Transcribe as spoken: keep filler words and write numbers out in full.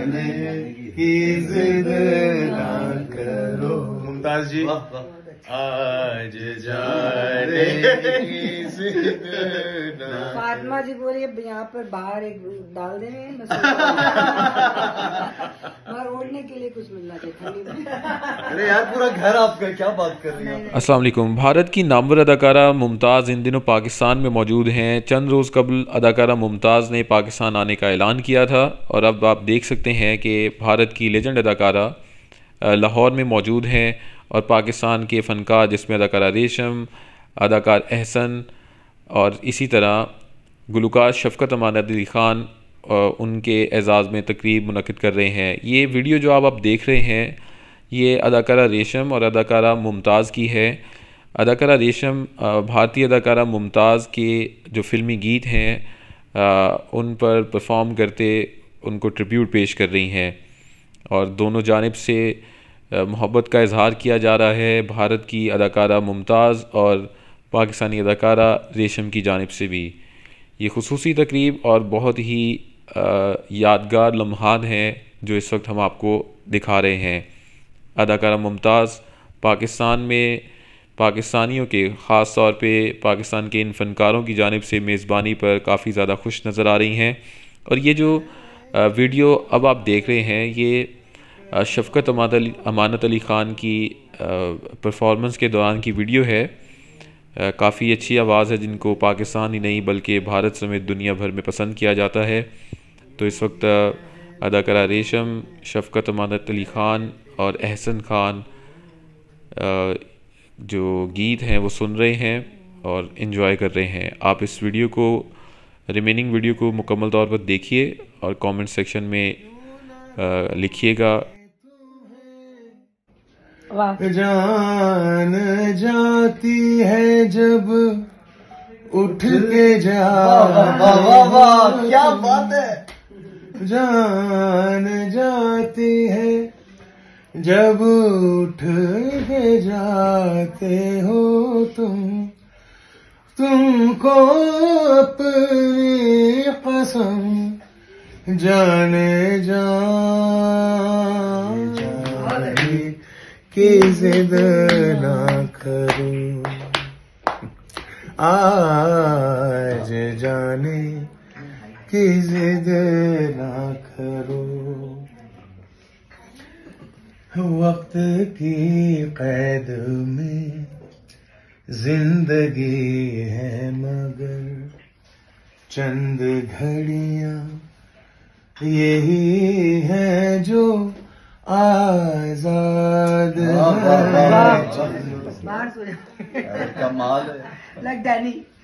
जाने की जिद ना करो। मुमताज जी आज जाने की जिद ना। फातिमा जी बोलिए यहाँ पर बाहर एक डाल दे रहे हैं और ओढ़ने के लिए कुछ मिलना चाहिए ठंडी में। अरे यार पूरा घर आपका, क्या बात कर रही हैं। अस्सलाम वालेकुम। भारत की नामवर अदाकारा मुमताज़ इन दिनों पाकिस्तान में मौजूद हैं। चंद रोज़ कबल अदाकारा मुमताज़ ने पाकिस्तान आने का ऐलान किया था और अब आप देख सकते हैं कि भारत की लेजेंड अदाकारा लाहौर में मौजूद हैं और पाकिस्तान के फ़नकार जिसमें अदाकारा रेशम, अदाकार एहसन और इसी तरह गुलकार शफ़क़त अमानत अली ख़ान उनके एज़ाज़ में तकरीब मुनक़िद कर रहे हैं। ये वीडियो जो आप आप देख रहे हैं ये अदाकारा रेशम और अदाकारा मुमताज़ की है। अदाकारा रेशम भारतीय अदाकारा मुमताज़ के जो फ़िल्मी गीत हैं उन पर परफॉर्म करते उनको ट्रिब्यूट पेश कर रही हैं और दोनों जानिब से मोहब्बत का इजहार किया जा रहा है भारत की अदाकारा मुमताज़ और पाकिस्तानी अदाकारा रेशम की जानिब से भी। ये खुसूसी तकरीब और बहुत ही यादगार लम्हात हैं जो इस वक्त हम आपको दिखा रहे हैं। अदाकारा मुमताज़ पाकिस्तान में पाकिस्तानियों के ख़ास तौर पे पाकिस्तान के इन फ़नकारों की जानिब से मेज़बानी पर काफ़ी ज़्यादा खुश नज़र आ रही हैं और ये जो वीडियो अब आप देख रहे हैं ये शफ़क़त अमानत अली ख़ान की परफॉर्मेंस के दौरान की वीडियो है। काफ़ी अच्छी आवाज़ है जिनको पाकिस्तान ही नहीं बल्कि भारत समेत दुनिया भर में पसंद किया जाता है। तो इस वक्त अदाकारा रेशम, शफ़क़त अमानत अली ख़ान और एहसन खान जो गीत हैं वो सुन रहे हैं और इन्जॉय कर रहे हैं। आप इस वीडियो को रिमेनिंग वीडियो को मुकम्मल तौर पर देखिए और कमेंट सेक्शन में लिखिएगा। जान जाती है जब उठ के जा, वाह वाह वाह क्या बात है। जान जाती है जब उठ के जाते हो तुम, तुमको अपनी कसम जाने जा की जिद ना करूं, आज जाने की जिद ना करूं। वक्त की कैद में जिंदगी है मगर चंद घड़ियां यही है जो आजाद है। बाहर सो जा कमाल है। Like Danny.